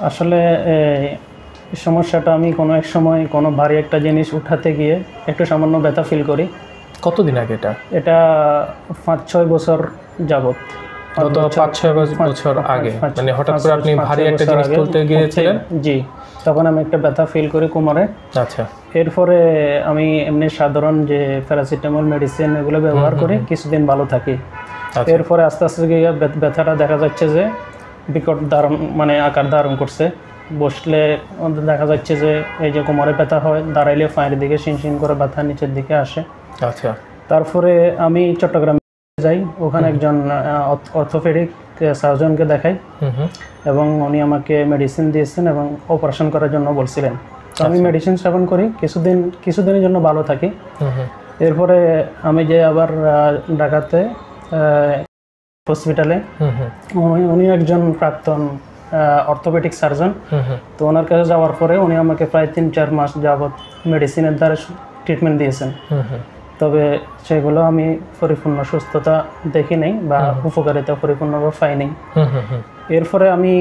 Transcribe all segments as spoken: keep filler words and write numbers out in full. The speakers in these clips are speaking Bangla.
আসলে এই সমস্যাটা আমি কোনো এক সময় কোনো ভারী একটা জিনিস উঠাতে গিয়ে একটু সামান্য ব্যথা ফিল করি। কতদিন আগে এটা? এটা পাঁচ ছয় বছর যাবত। গত পাঁচ ছয় বছর আগে মানে হঠাৎ করে আপনি ভারী একটা জিনিস তুলতে গিয়েছিলেন? জি, তখন আমি একটা ব্যথা ফিল করি কোমরে। আচ্ছা। এরপরে আমি এমনি সাধারণ যে প্যারাসিটামল মেডিসিন এগুলো ব্যবহার করি, কিছুদিন ভালো থাকি। এরপরে আস্তে আস্তে গিয়ে ব্যথাটা দেখা যাচ্ছে যে বিকট ধারণ মানে আকার ধারণ করছে। বসলে দেখা যাচ্ছে যে এই যে কোমরে ব্যথা হয়, দাঁড়াইলে পায়ের দিকে শিনশিন করে ব্যথা নিচের দিকে আসে। আচ্ছা। তারপরে আমি চট্টগ্রামে যাই, ওখানে একজন অর্থোপেডিক সার্জনকে দেখাই এবং উনি আমাকে মেডিসিন দিয়েছেন এবং অপারেশন করার জন্য বলছিলেন। তো আমি মেডিসিন সেবন করি, কিছুদিন কিছুদিনের জন্য ভালো থাকি। এরপরে আমি যে আবার ঢাকাতে হসপিটালে, উনি একজন প্রাক্তন অর্থোপেডিক সার্জন। তো ওনার কাছে যাওয়ার পরে উনি আমাকে প্রায় তিন চার মাস যাবৎ মেডিসিনের দ্বারা ট্রিটমেন্ট দিয়েছেন। তবে সেগুলো আমি পরিপূর্ণ সুস্থতা দেখি নাই বা উপকারিতা পরিপূর্ণভাবে পাই নাই। এরপরে আমি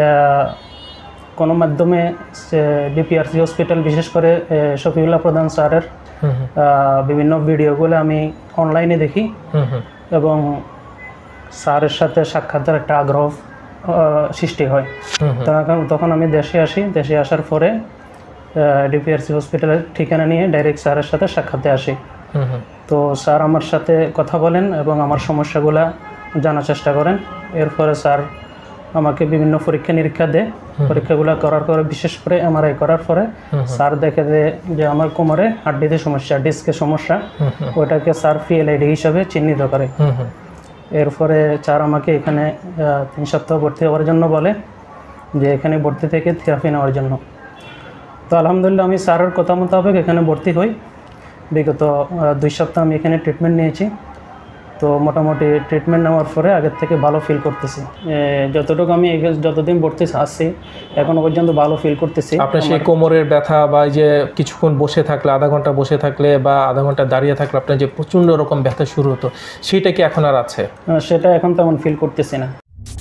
কোনো মাধ্যমে ডিপিআরসি হসপিটাল, বিশেষ করে শফিউল্লাহ প্রধান স্যারের বিভিন্ন ভিডিওগুলো আমি অনলাইনে দেখি এবং স্যারের সাথে সাক্ষাতের একটা আগ্রহ সৃষ্টি হয়। তখন আমি দেশে আসি, দেশে আসার পরে ডিপিআরসি হসপিটালের ঠিকানা নিয়ে ডাইরেক্ট স্যারের সাথে সাক্ষাতে আসি। তো স্যার আমার সাথে কথা বলেন এবং আমার সমস্যাগুলা জানার চেষ্টা করেন। এরপরে স্যার আমাকে বিভিন্ন পরীক্ষা নিরীক্ষা দেয়। পরীক্ষাগুলো করার পরে, বিশেষ করে এমআরআই করার পরে স্যার দেখে যে আমার কোমরে হাড্ডিতে সমস্যা, ডিস্কের সমস্যা, ওটাকে স্যার পিএলআইডি হিসাবে চিহ্নিত করে। এরপরে স্যার আমাকে এখানে তিন সপ্তাহ ভর্তি হওয়ার জন্য বলে, যে এখানে ভর্তি থেকে থেরাপি নেওয়ার জন্য। তো আলহামদুলিল্লাহ আমি স্যারের কথা মোতাবেক এখানে ভর্তি হই। বিগত দুই সপ্তাহ আমি এখানে ট্রিটমেন্ট নিয়েছি। তো মোটামুটি ট্রিটমেন্ট নেওয়ার পরে আগের থেকে ভালো ফিল করতেছি। যতটুকু আমি যতদিন ভর্তি আসছি এখনো পর্যন্ত ভালো ফিল করতেছি। আপনার সেই কোমরের ব্যথা বা যে কিছুক্ষণ বসে থাকলে, আধা ঘন্টা বসে থাকলে বা আধা ঘন্টা দাঁড়িয়ে থাকলে আপনার যে প্রচণ্ড রকম ব্যথা শুরু হতো, সেটা কি এখন আর আছে? সেটা এখন তেমন ফিল করতেছি না।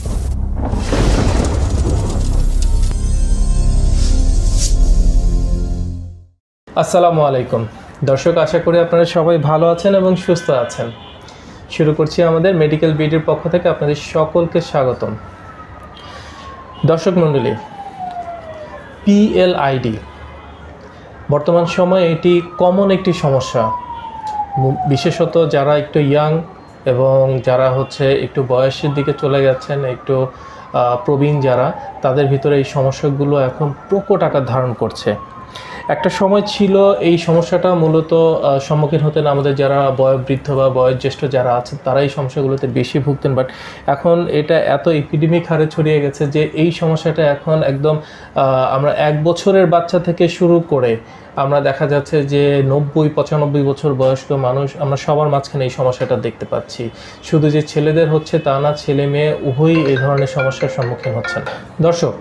আসসালামু আলাইকুম দর্শক, আশা করি আপনারা সবাই ভালো আছেন এবং সুস্থ আছেন। শুরু করছি আমাদের মেডিকেল বিডির পক্ষ থেকে আপনাদের সকলকে স্বাগতম। দর্শক মণ্ডলী, পিএলআইডি বর্তমান সময়ে এটি কমন একটি সমস্যা। বিশেষত যারা একটু ইয়াং এবং যারা হচ্ছে একটু বয়সের দিকে চলে যাচ্ছেন, একটু প্রবীণ যারা, তাদের ভিতরে এই সমস্যাগুলো এখন প্রকট আকার ধারণ করছে। একটা সময় ছিল এই সমস্যাটা মূলত সম্মুখীন হতেন আমাদের যারা বয়োবৃদ্ধ বা বয়োজ্যেষ্ঠ যারা আছেন, তারা এই সমস্যাগুলোতে বেশি ভুগতেন। বাট এখন এটা এত এপিডেমিক হারে ছড়িয়ে গেছে যে এই সমস্যাটা এখন একদম আমরা এক বছরের বাচ্চা থেকে শুরু করে আমরা দেখা যাচ্ছে যে নব্বই পঁচানব্বই বছর বয়স্ক মানুষ, আমরা সবার মাঝখানে এই সমস্যাটা দেখতে পাচ্ছি। শুধু যে ছেলেদের হচ্ছে তা না, ছেলে মেয়ে উভয়ই এই ধরনের সমস্যার সম্মুখীন হচ্ছেন। দর্শক,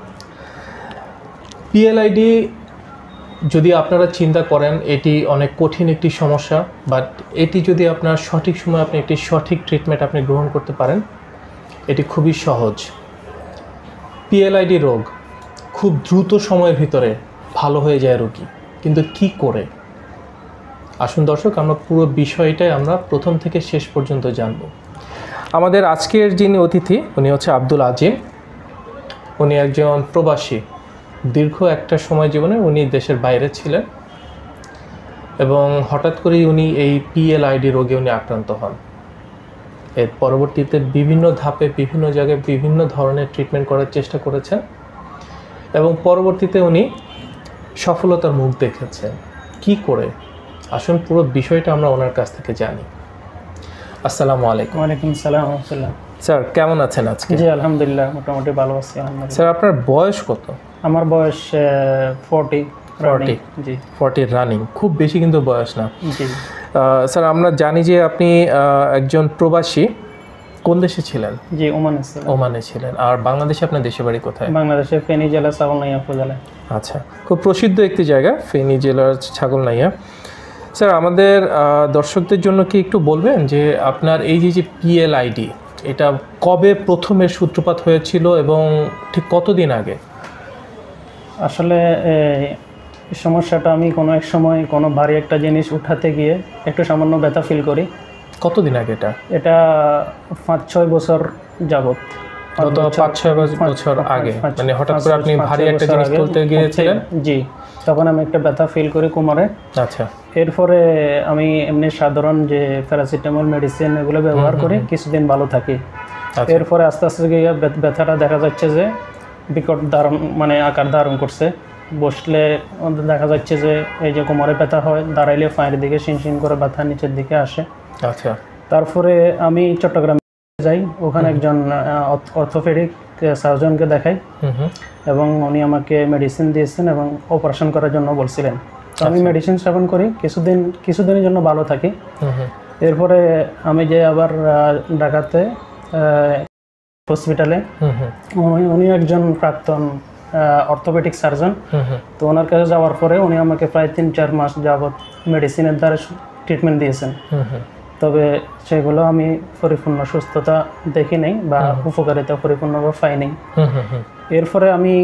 পিএলআইডি যদি আপনারা চিন্তা করেন এটি অনেক কঠিন একটি সমস্যা, বাট এটি যদি আপনার সঠিক সময় আপনি একটি সঠিক ট্রিটমেন্ট আপনি গ্রহণ করতে পারেন, এটি খুবই সহজ। পিএলআইডি রোগ খুব দ্রুত সময়ের ভিতরে ভালো হয়ে যায় রোগী, কিন্তু কি করে? আসুন দর্শক, আমরা পুরো বিষয়টাই আমরা প্রথম থেকে শেষ পর্যন্ত জানব। আমাদের আজকের যিনি অতিথি, উনি হচ্ছে আব্দুল আজিম। উনি একজন প্রবাসী। দীর্ঘ একটা সময় জীবনে উনি দেশের বাইরে ছিলেন এবং হঠাৎ করেই উনি এই পিএলআইডি রোগে উনি আক্রান্ত হন। এর পরবর্তীতে বিভিন্ন ধাপে, বিভিন্ন জায়গায় বিভিন্ন ধরনের ট্রিটমেন্ট করার চেষ্টা করেছেন এবং পরবর্তীতে উনি সফলতার মুখ দেখেছেন। কি করে? আসুন পুরো বিষয়টা আমরা ওনার কাছ থেকে জানি। আসসালামু আলাইকুম। ওয়ালাইকুম আসসালাম ওয়া রাহমাতুল্লাহ। স্যার কেমন আছেন আজকে? জি আলহামদুলিল্লাহ, মোটামুটি ভালো আছি আলহামদুলিল্লাহ। স্যার আপনার বয়স কত? আমার বয়স forty. Forty ji forty running, খুব বেশি কিন্তু বয়স না। জি স্যার, আমরা জানি যে আপনি একজন প্রবাসী। কোন দেশে ছিলেন? জি ওমানে ছিলেন। ওমানে ছিলেন। আর বাংলাদেশে আপনার দেশের বাড়ি কোথায়? বাংলাদেশে ফেনী জেলা ছাগলনাইয়া উপজেলা। আচ্ছা, খুব প্রসিদ্ধ একটি জায়গা ফেনী জেলার ছাগলনাইয়া। স্যার, আমাদের দর্শকদের জন্য কি একটু বলবেন যে আপনার এই যে যে পিএলআইডি, এটা কবে প্রথমের সূত্রপাত হয়েছিল এবং ঠিক কতদিন আগে? আসলে এই সমস্যাটা আমি কোনো এক সময় কোনো ভারী একটা জিনিস উঠাতে গিয়ে একটু সামান্য ব্যথা ফিল করি। কতদিন আগে এটা? এটা পাঁচ ছয় বছর যাবত। গত পাঁচ ছয় বছর আগে মানে হঠাৎ করে আপনি ভারী একটা জিনিস তুলতে গিয়েছিলেন? জি, তখন আমি একটা ব্যথা ফিল করি কোমরে। আচ্ছা। এরপরে আমি এমনি সাধারণ যে প্যারাসিটামল মেডিসিন এগুলো ব্যবহার করি, কিছুদিন ভালো থাকি। এরপরে আস্তে আস্তে গিয়ে ব্যথাটা দেখা যাচ্ছে যে বিকট ধারণ মানে আকার ধারণ করছে। বসলে দেখা যাচ্ছে যে এই যে কোমরে ব্যথা হয়, দাঁড়াইলে পায়ের দিকে শিনশিন করে ব্যথা নিচের দিকে আসে। আচ্ছা। তারপরে আমি চট্টগ্রামে যাই, ওখানে একজন অর্থোপেডিক সার্জনকে দেখাই এবং উনি আমাকে মেডিসিন দিয়েছেন এবং অপারেশন করার জন্য বলছিলেন। তো আমি মেডিসিন সেবন করি, কিছুদিন কিছুদিনের জন্য ভালো থাকি। এরপরে আমি যে আবার ঢাকাতে হসপিটালে, উনি একজন প্রাক্তন অর্থোপেডিক সার্জন। তো ওনার কাছে যাওয়ার পরে উনি আমাকে প্রায় তিন চার মাস যাবৎ মেডিসিনের দ্বারা ট্রিটমেন্ট দিয়েছেন। তবে সেগুলো আমি পরিপূর্ণ সুস্থতা দেখি নাই বা উপকারিতা পরিপূর্ণভাবে পাই নাই। এরপরে আমি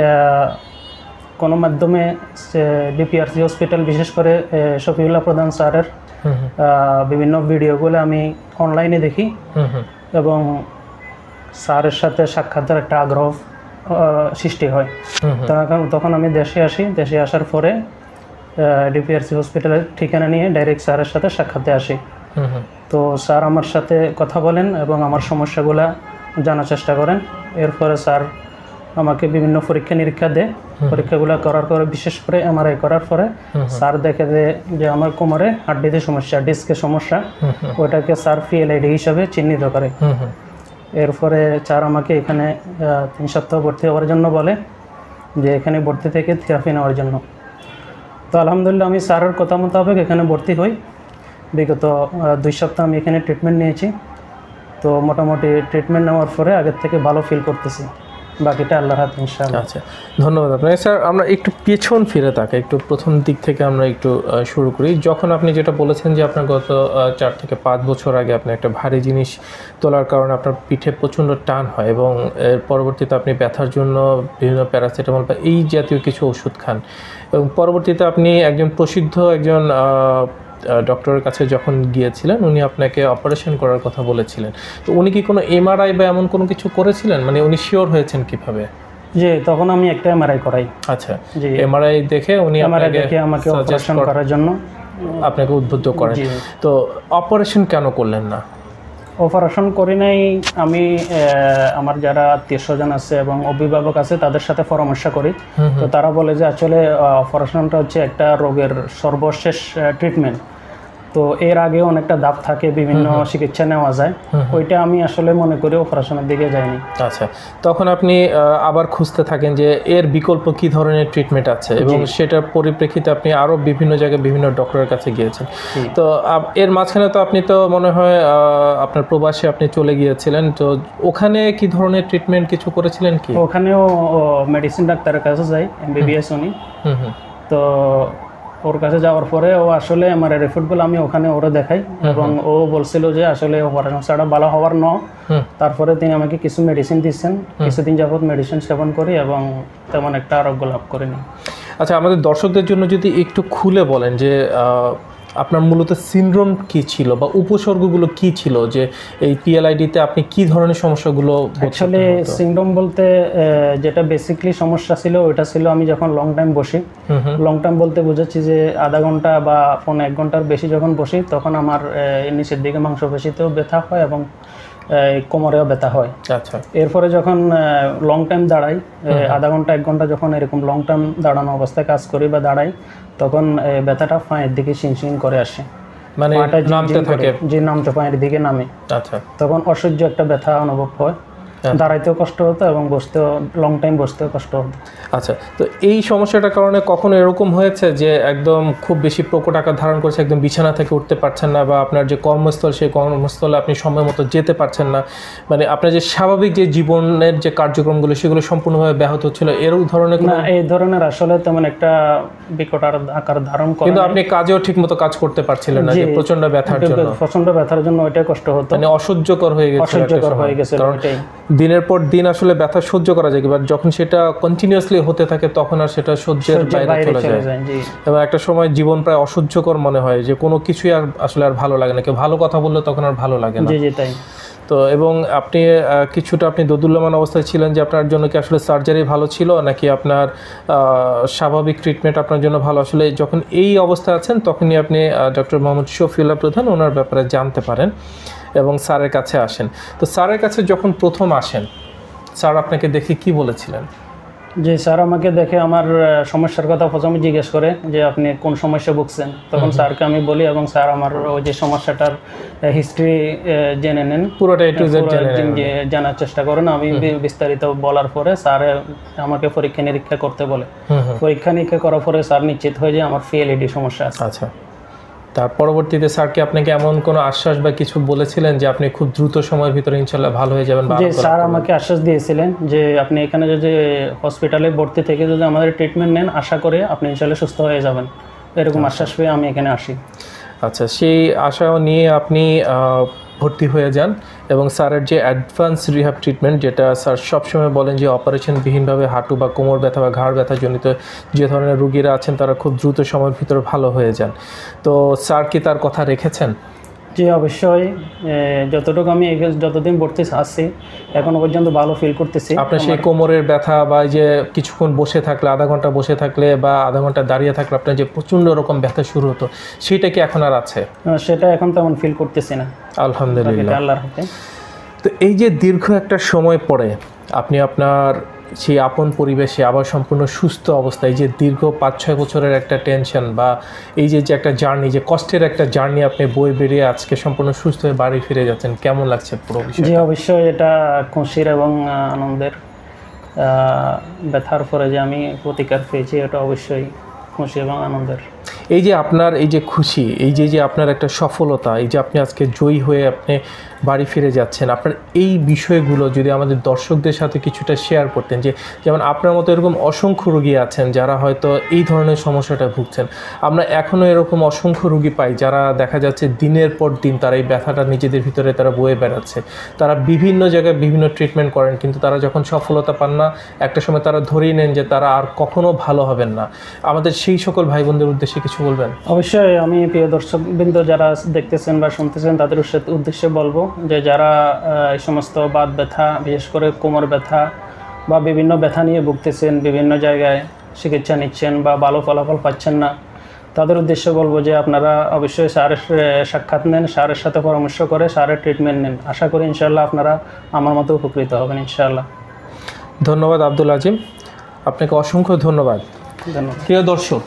কোনো মাধ্যমে ডিপিআরসি হসপিটাল, বিশেষ করে শফিউল্লাহ প্রধান স্যারের বিভিন্ন ভিডিওগুলো আমি অনলাইনে দেখি এবং স্যারের সাথে সাক্ষাতের একটা আগ্রহ সৃষ্টি হয়। তখন আমি দেশে আসি, দেশে আসার পরে ডিপিআরসি হসপিটালের ঠিকানা নিয়ে ডাইরেক্ট স্যারের সাথে সাক্ষাতে আসি। তো স্যার আমার সাথে কথা বলেন এবং আমার সমস্যাগুলো জানার চেষ্টা করেন। এরপরে স্যার আমাকে বিভিন্ন পরীক্ষা নিরীক্ষা দেয়। পরীক্ষাগুলো করার পরে, বিশেষ করে এমআরআই করার পরে স্যার দেখে যে আমার কোমরে হাড্ডিতে সমস্যা, ডিস্কের সমস্যা, ওটাকে স্যার পিএলআইডি হিসাবে চিহ্নিত করে। এরপরে স্যার আমাকে এখানে তিন সপ্তাহ ভর্তি হওয়ার জন্য বলে, যে এখানে ভর্তি থেকে থেরাপি নেওয়ার জন্য। তো আলহামদুলিল্লাহ আমি স্যারের কথা মোতাবেক এখানে ভর্তি হই। বিগত দুই সপ্তাহ আমি এখানে ট্রিটমেন্ট নিয়েছি। তো মোটামুটি ট্রিটমেন্ট নেওয়ার পরে আগের থেকে ভালো ফিল করতেছি, বাকিটা আল্লাহর হাতে ইনশাআল্লাহ। আচ্ছা, ধন্যবাদ আপনাকে। স্যার, আমরা একটু পেছন ফিরে তাকাই, একটু প্রথম দিক থেকে আমরা একটু শুরু করি। যখন আপনি যেটা বলেছেন যে আপনার গত চার থেকে পাঁচ বছর আগে আপনি একটা ভারী জিনিস তোলার কারণে আপনার পিঠে প্রচণ্ড টান হয় এবং এর পরবর্তীতে আপনি ব্যথার জন্য বিভিন্ন প্যারাসিটামল বা এই জাতীয় কিছু ওষুধ খান এবং পরবর্তীতে আপনি একজন প্রসিদ্ধ একজন ডক্টরের কাছে যখন গিয়েছিলেন, উনি আপনাকে অপারেশন করার কথা বলেছিলেন। তো উনি কি কোনো এমআরআই বা এমন কোনো কিছু করেছিলেন? মানে উনি শিওর হয়েছেন কিভাবে? জি, তখন আমি একটা এমআরআই করাই। আচ্ছা, জি, এমআরআই দেখে উনি আপনাকে আমাকে অপারেশন করার জন্য আপনাকে উদ্বুদ্ধ করেন। তো অপারেশন কেন করলেন না? অপারেশন করি নাই আমি, আমার যারা আত্মীয় স্বজন আছে এবং অভিভাবক আছে তাদের সাথে পরামর্শ করি। তো তারা বলে যে আসলে অপারেশনটা হচ্ছে একটা রোগের সর্বশেষ ট্রিটমেন্ট। তো এর আগে অনেকটা ধাপ থাকে, বিভিন্ন চিকিৎসা নেওয়া যায়, ওইটা আমি আসলে মনে করি অপারেশনের দিকে যাইনি। আচ্ছা, তখন আপনি আবার খুঁজতে থাকেন যে এর বিকল্প কি ধরনের ট্রিটমেন্ট আছে এবং সেটার পরিপ্রেক্ষিতে আপনি আরও বিভিন্ন জায়গায় বিভিন্ন ডক্টরের কাছে গিয়েছেন। তো এর মাঝখানে তো আপনি তো মনে হয় আপনার প্রবাসে আপনি চলে গিয়েছিলেন, তো ওখানে কি ধরনের ট্রিটমেন্ট কিছু করেছিলেন কি? ওখানেও মেডিসিন ডাক্তারের কাছে যাই, এমবিবিএস উনি। তো ওর কাছে যাওয়ার পরে ও আসলে আমার রিপোর্টগুলো আমি ওখানে ওরা দেখাই এবং ও বলছিল যে আসলে অপারেশন ছাড়া ভালো হওয়ার ন। তারপরে তিনি আমাকে কিছু মেডিসিন দিচ্ছেন, কিছুদিন যাবত মেডিসিন সেবন করি এবং তেমন একটা আরোগ্য লাভ করিনি। আচ্ছা, আমাদের দর্শকদের জন্য যদি একটু খুলে বলেন যে আপনার মূলত সিনড্রোম কি ছিল বা উপসর্গগুলো কি ছিল, যে এই পিএলআইডিতে আপনি কি ধরনের সমস্যাগুলো? আসলে সিনড্রোম বলতে যেটা বেসিকলি সমস্যা ছিল ওইটা ছিল আমি যখন লং টাইম বসি, লং টাইম বলতে বুঝাচ্ছি যে আধা ঘন্টা বা পৌনে এক ঘন্টার বেশি যখন বসি তখন আমার নিচের দিকে মাংসপেশিতেও ব্যথা হয় এবং কোমরেও ব্যথা হয়। আচ্ছা, এরপরে যখন লং টাইম দাঁড়াই, আধা ঘন্টা এক ঘন্টা যখন এরকম লং টাইম দাঁড়ানো অবস্থায় কাজ করি বা দাঁড়াই, তখন ব্যথাটা পায়ের দিকে শিনশিন করে আসে, মানে নামতে থাকে, যে নামতে পায়ের দিকে নামে। আচ্ছা, তখন অসহ্য একটা ব্যথা অনুভব হয়, দাঁড়াইতেও কষ্ট হতো এবং বসতেও, লং টাইম বসতেও কষ্ট হতো। আচ্ছা, তো এই সমস্যাটার কারণে কখনো এরকম হয়েছে যে একদম খুব বেশি প্রকট আকার ধারণ করেছে, একদম বিছানা থেকে উঠতে পারছেন না বা আপনার যে কর্মস্থল সেই কর্মস্থলে আপনি সময় মতো যেতে পারছেন না, মানে আপনার যে স্বাভাবিক যে জীবনের যে কার্যক্রমগুলো সেগুলো সম্পূর্ণভাবে ব্যাহত হচ্ছিল, এর ধরনের? না, এই ধরনের আসলে তেমন একটা বিকট আকার ধারণ করে, কিন্তু আপনি কাজেও ঠিকমতো কাজ করতে পারছিলেন না যে প্রচন্ড ব্যথার জন্য? প্রচন্ড ব্যথার জন্য ওইটাই কষ্ট হতো, মানে অসহ্যকর হয়ে গেছে, অসহ্যকর হয়ে গেছে। কারণ দিনের পর দিন আসলে ব্যথা সহ্য করা যায়, বাট যখন সেটা কন্টিনিউয়াসলি হতে থাকে তখন আর সেটা সহ্যের বাইরে চলে যায় এবং একটা সময় জীবন প্রায় অসহ্যকর মনে হয়, যে কোনো কিছুই আর আসলে আর ভালো লাগে না, কেউ ভালো কথা বললে তখন আর ভালো লাগে না। জি জি তাই। তো এবং আপনি কিছুটা আপনি দোদুল্যমান অবস্থায় ছিলেন, যে আপনার জন্য কি আসলে সার্জারি ভালো ছিল নাকি আপনার স্বাভাবিক ট্রিটমেন্ট আপনার জন্য ভালো? আসলে যখন এই অবস্থায় আছেন তখনই আপনি ডক্টর মোহাম্মদ শফিউল্লাহ প্রধান ওনার ব্যাপারে জানতে পারেন এবং স্যারের কাছে আসেন। তো স্যারের কাছে যখন প্রথম আসেন, স্যার আপনাকে দেখে কি বলেছিলেন? যে স্যার আমাকে দেখে আমার সমস্যার কথা প্রথমে জিজ্ঞেস করে যে আপনি কোন সমস্যা ভুগছেন, তখন স্যারকে আমি বলি এবং স্যার আমার ওই যে সমস্যাটার হিস্ট্রি জেনে নেন, পুরোটা একটু জানার চেষ্টা করেন। আমি বিস্তারিত বলার পরে স্যার আমাকে পরীক্ষা নিরীক্ষা করতে বলে। পরীক্ষা নিরীক্ষা করার পরে স্যার নিশ্চিত হয়ে যায় আমার পিএলআইডি সমস্যা আছে। আচ্ছা, তার পরবর্তীতে স্যার কি আপনাকে এমন কোনো আশ্বাস বা কিছু বলেছিলেন যে আপনি খুব দ্রুত সময়ের ভিতরে ইনশাআল্লাহ ভালো হয়ে যাবেন? যে স্যার আমাকে আশ্বাস দিয়েছিলেন যে আপনি এখানে যদি হসপিটালে ভর্তি থেকে যদি আমাদের ট্রিটমেন্ট নেন, আশা করে আপনি ইনশাআল্লাহ সুস্থ হয়ে যাবেন, এরকম আশ্বাস পেয়ে আমি এখানে আসি। আচ্ছা, সেই আশা নিয়ে আপনি ভর্তি হয়ে যান এবং স্যারের যে অ্যাডভান্স রিহ্যাব ট্রিটমেন্ট, যেটা স্যার সবসময় বলেন যে অপারেশনবিহীনভাবে হাঁটু বা কোমর ব্যথা বা ঘাড় ব্যথা জনিত যে ধরনের রুগীরা আছেন তারা খুব দ্রুত সময়ের ভিতরে ভালো হয়ে যান। তো স্যার কি তার কথা রেখেছেন? জি অবশ্যই, যতটুকু আমি যতদিন ভর্তি আসছি এখনো পর্যন্ত ভালো ফিল করতেছি। আপনার সেই কোমরের ব্যথা বা যে কিছুক্ষণ বসে থাকলে, আধা ঘন্টা বসে থাকলে বা আধা ঘন্টা দাঁড়িয়ে থাকলে আপনার যে প্রচণ্ড রকম ব্যথা শুরু হতো, সেটা কি এখন আর আছে? সেটা এখন তেমন ফিল করতেছি না, আলহামদুলিল্লাহ, আল্লাহর হাতে। তো এই যে দীর্ঘ একটা সময় পরে আপনি আপনার সেই আপন পরিবেশে আবার সম্পূর্ণ সুস্থ অবস্থায়, যে দীর্ঘ পাঁচ ছয় বছরের একটা টেনশন বা এই যে যে একটা জার্নি, যে কষ্টের একটা জার্নি আপনি বই বেরিয়ে আজকে সম্পূর্ণ সুস্থ হয়ে বাড়ি ফিরে যাচ্ছেন, কেমন লাগছে পুরো বিষয়? জি অবশ্যই, এটা খুশির এবং আনন্দের। ব্যথার পরে যে আমি প্রতিকার পেয়েছি, এটা অবশ্যই খুশি এবং আনন্দের। এই যে আপনার এই যে খুশি, এই যে যে আপনার একটা সফলতা, এই যে আপনি আজকে জয়ী হয়ে আপনি বাড়ি ফিরে যাচ্ছেন, আপনার এই বিষয়গুলো যদি আমাদের দর্শকদের সাথে কিছুটা শেয়ার করতেন, যে যেমন আপনার মতো এরকম অসংখ্য রোগী আছেন যারা হয়তো এই ধরনের সমস্যাটা ভুগছেন। আমরা এখনও এরকম অসংখ্য রোগী পাই যারা দেখা যাচ্ছে দিনের পর দিন তারা এই ব্যথাটা নিজেদের ভিতরে তারা বয়ে বেড়াচ্ছে, তারা বিভিন্ন জায়গায় বিভিন্ন ট্রিটমেন্ট করেন, কিন্তু তারা যখন সফলতা পান না, একটা সময় তারা ধরেই নেন যে তারা আর কখনো ভালো হবেন না। আমাদের সেই সকল ভাই বোনদের উদ্দেশ্যে কিছু বলবেন? অবশ্যই, আমি প্রিয় দর্শকবৃন্দ যারা দেখতেছেন বা শুনতেছেন তাদের উদ্দেশ্যে বলবো যে যারা এই সমস্ত বাত ব্যথা, বিশেষ করে কোমর ব্যথা বা বিভিন্ন ব্যথা নিয়ে ভুগতেছেন, বিভিন্ন জায়গায় চিকিৎসা নিচ্ছেন বা ভালো ফলাফল পাচ্ছেন না, তাদের উদ্দেশ্যে বলবো যে আপনারা অবশ্যই স্যারের সাক্ষাৎ নেন, স্যারের সাথে পরামর্শ করে স্যারের ট্রিটমেন্ট নেন। আশা করি ইনশাআল্লাহ আপনারা আমার মতো উপকৃত হবেন ইনশাআল্লাহ। ধন্যবাদ আব্দুল আজিম, আপনাকে অসংখ্য ধন্যবাদ। ধন্যবাদ। প্রিয় দর্শক,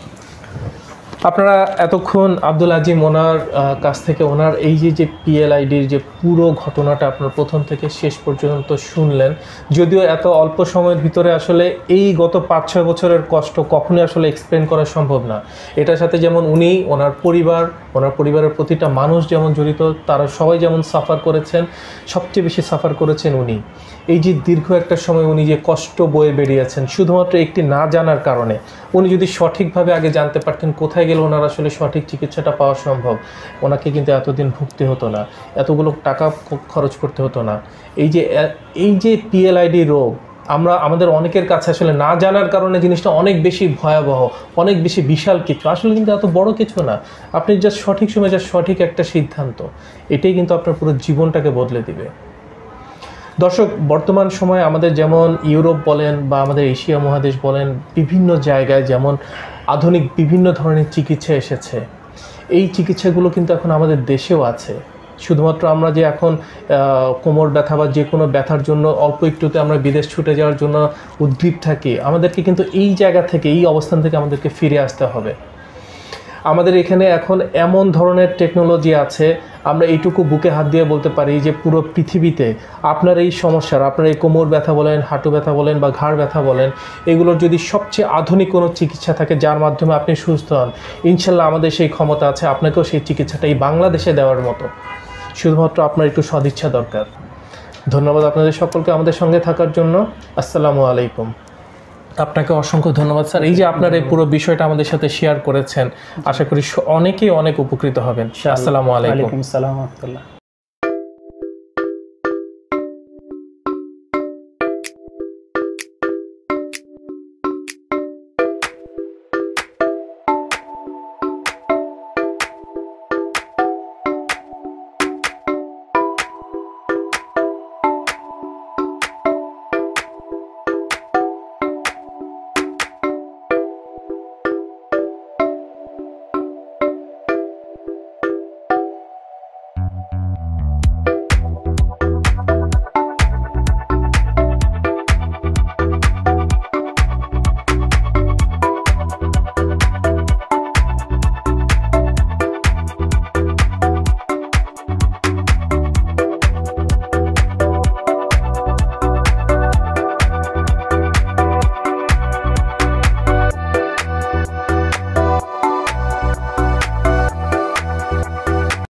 আপনারা এতক্ষণ আব্দুল আজিম ওনার কাছ থেকে ওনার এই যে যে পিএলআইডির যে পুরো ঘটনাটা আপনার প্রথম থেকে শেষ পর্যন্ত শুনলেন। যদিও এত অল্প সময়ের ভিতরে আসলে এই গত পাঁচ ছয় বছরের কষ্ট কখনোই আসলে এক্সপ্লেন করা সম্ভব না। এটার সাথে যেমন উনি, ওনার পরিবার, ওনার পরিবারের প্রতিটা মানুষ যেমন জড়িত, তারা সবাই যেমন সাফার করেছেন, সবচেয়ে বেশি সাফার করেছেন উনি। এই যে দীর্ঘ একটা সময় উনি যে কষ্ট বয়ে বেরিয়েছেন শুধুমাত্র একটি না জানার কারণে। উনি যদি সঠিকভাবে আগে জানতে পারতেন কোথায় গেলে ওনার আসলে সঠিক চিকিৎসাটা পাওয়া সম্ভব, ওনাকে কিন্তু এতদিন ভুগতে হতো না, এতগুলো টাকা খরচ করতে হতো না। এই যে এই যে পিএলআইডি রোগ, আমরা আমাদের অনেকের কাছে আসলে না জানার কারণে জিনিসটা অনেক বেশি ভয়াবহ, অনেক বেশি বিশাল কিছু, আসলে কিন্তু এত বড় কিছু না। আপনি যা সঠিক সময় যা সঠিক একটা সিদ্ধান্ত, এটাই কিন্তু আপনার পুরো জীবনটাকে বদলে দিবে। দর্শক, বর্তমান সময়ে আমাদের যেমন ইউরোপ বলেন বা আমাদের এশিয়া মহাদেশ বলেন, বিভিন্ন জায়গায় যেমন আধুনিক বিভিন্ন ধরনের চিকিৎসা এসেছে। এই চিকিৎসাগুলো কিন্তু এখন আমাদের দেশেও আছে। শুধুমাত্র আমরা যে এখন কোমর ব্যথা বা যে কোনো ব্যথার জন্য অল্প একটুতে আমরা বিদেশ ছুটে যাওয়ার জন্য উদ্গ্রীব থাকি, আমাদেরকে কিন্তু এই জায়গা থেকে, এই অবস্থান থেকে আমাদেরকে ফিরে আসতে হবে। আমাদের এখানে এখন এমন ধরনের টেকনোলজি আছে, আমরা এইটুকু বুকে হাত দিয়ে বলতে পারি যে পুরো পৃথিবীতে আপনার এই সমস্যার, আপনার এই কোমর ব্যথা বলেন, হাঁটু ব্যথা বলেন বা ঘাড় ব্যথা বলেন, এগুলোর যদি সবচেয়ে আধুনিক কোনো চিকিৎসা থাকে যার মাধ্যমে আপনি সুস্থ হন, ইনশাল্লাহ আমাদের সেই ক্ষমতা আছে আপনাকেও সেই চিকিৎসাটা এই বাংলাদেশে দেওয়ার মতো। শুধুমাত্র আপনার একটু সদিচ্ছা দরকার। ধন্যবাদ আপনাদের সকলকে আমাদের সঙ্গে থাকার জন্য। আসসালামু আলাইকুম। আপনাকে অসংখ্য ধন্যবাদ স্যার, এই যে আপনার এই পুরো বিষয়টা আমাদের সাথে শেয়ার করেছেন। আশা করি অনেকেই অনেক উপকৃত হবেন। আসসালামু আলাইকুম। ওয়ালাইকুম আসসালাম ওয়া রাহমাতুল্লাহ।